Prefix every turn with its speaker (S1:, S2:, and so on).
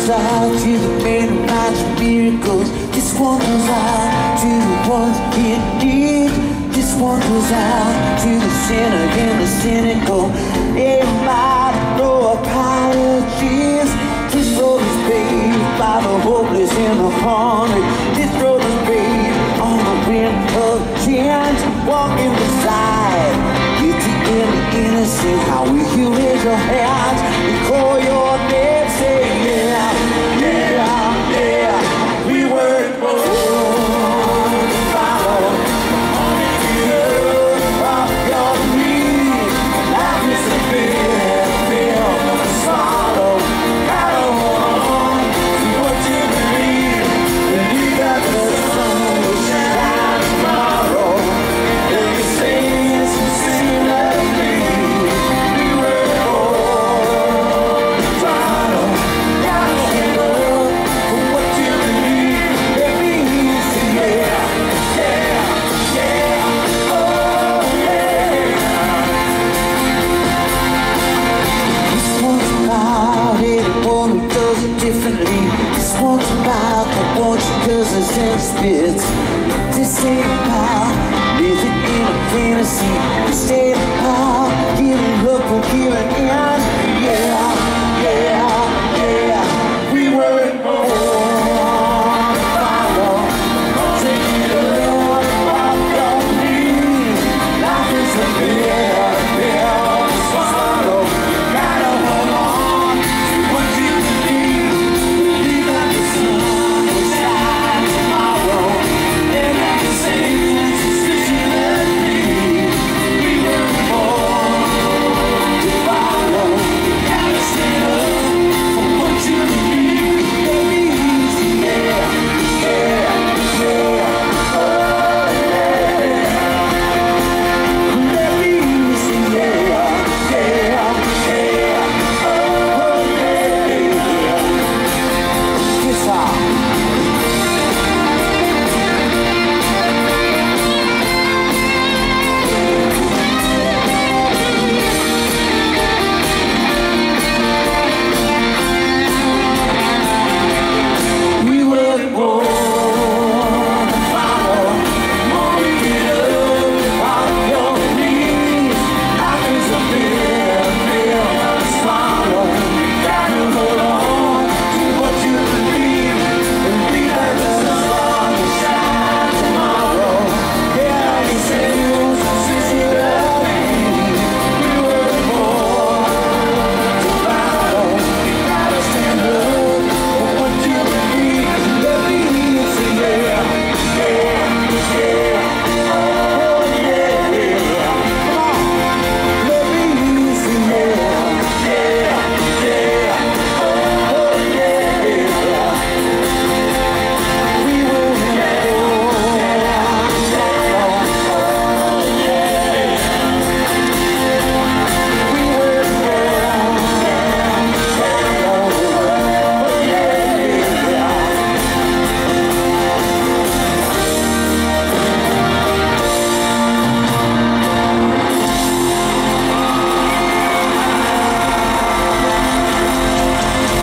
S1: goes out to the man who finds miracles. This one goes out to the ones in need. This one goes out to the sinner and the cynical. Everybody know apologies. This road is paved by the hopeless and the haunted. This road is paved on the wind of change. Walking beside, it's the end of innocent. How will you raise your hands and call your name? Say yeah, yeah, yeah. We weren't born to follow only the earth of your dreams. Life is a bitter pill to swallow. Gotta hold on to what you believe. Believe that the sun will shine tomorrow. And you say yes, you sing like me. We were born to follow. Gotta stand up for what you believe. Baby, you say yeah, yeah, yeah, oh yeah. This one's about anyone who does it differently. This one's about the one she does her sense bits. This ain't about living in a fantasy. This ain't about giving up or giving in. Yeah.